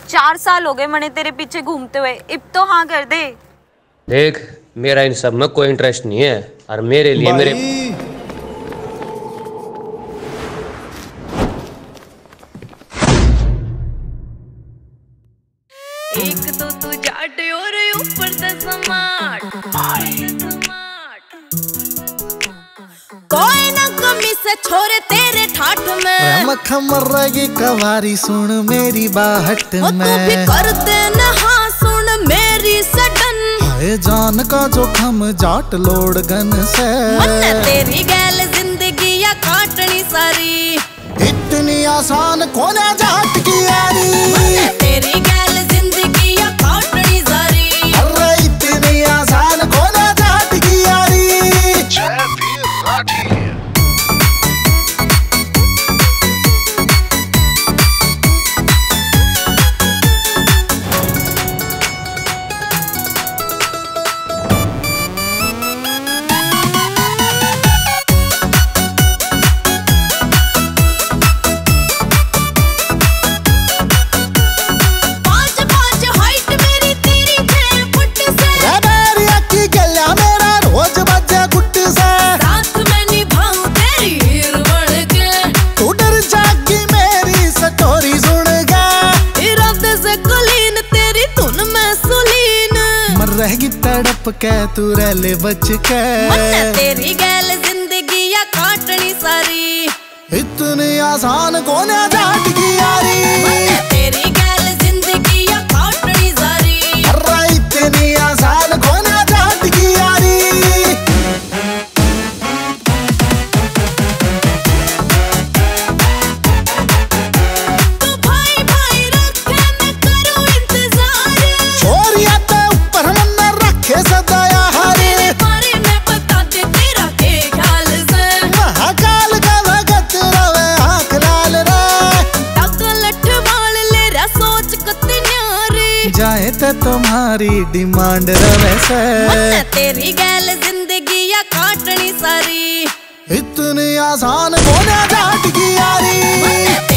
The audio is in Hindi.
4 साल हो गए मने तेरे पीछे घूमते हुए, अब तो हाँ कर दे। देख मेरा इन सब में कोई इंटरेस्ट नहीं है और मेरे लिए मेरे एक तो तू जाट और ऊपर से स्मार्ट, कोई ना कमी से छोरे तेरे ठाठ में मक्खा मर्रेगी कवारी सुन मेरी बाहट में, तू भी कर दे ना हाँ सुन मेरी सडन, हाय जान का जोखम जाट लोड गन से, मन तेरी गैल जिंदगी या काटनी सारी, इतनी आसान कौन है जाट की यारी, मन तेरी गैल जिंदगी या काटनी सारी, अरे इतनी आसान कौन है जाट की यारी। रहेगी तड़प के तू रह ले बच के, मन तेरी गैल जिंदगी या काटनी सारी, इतनी आसान कौन है जाट की यारी, मन तेरी गैल जिंदगी या काटनी सारी, अरे इतनी आसान कौन है जाट की यारी। तू भाई भाई रखे मैं करूं इंतजार, छोरिया तो ऊपर मन रखे सदाया हरे, बारे में बता दे तेरा के ख्याल से, महाकाल का भगत रवे आँख लाल रे, तक लठ वाल ले रा सोच कते न्यारे, जाए तो तुम्हारी डिमांड रवे से, मन तेरी गैल जिंदगी या काटनी सारी, इतनी आसान कौन है जाट की यारी।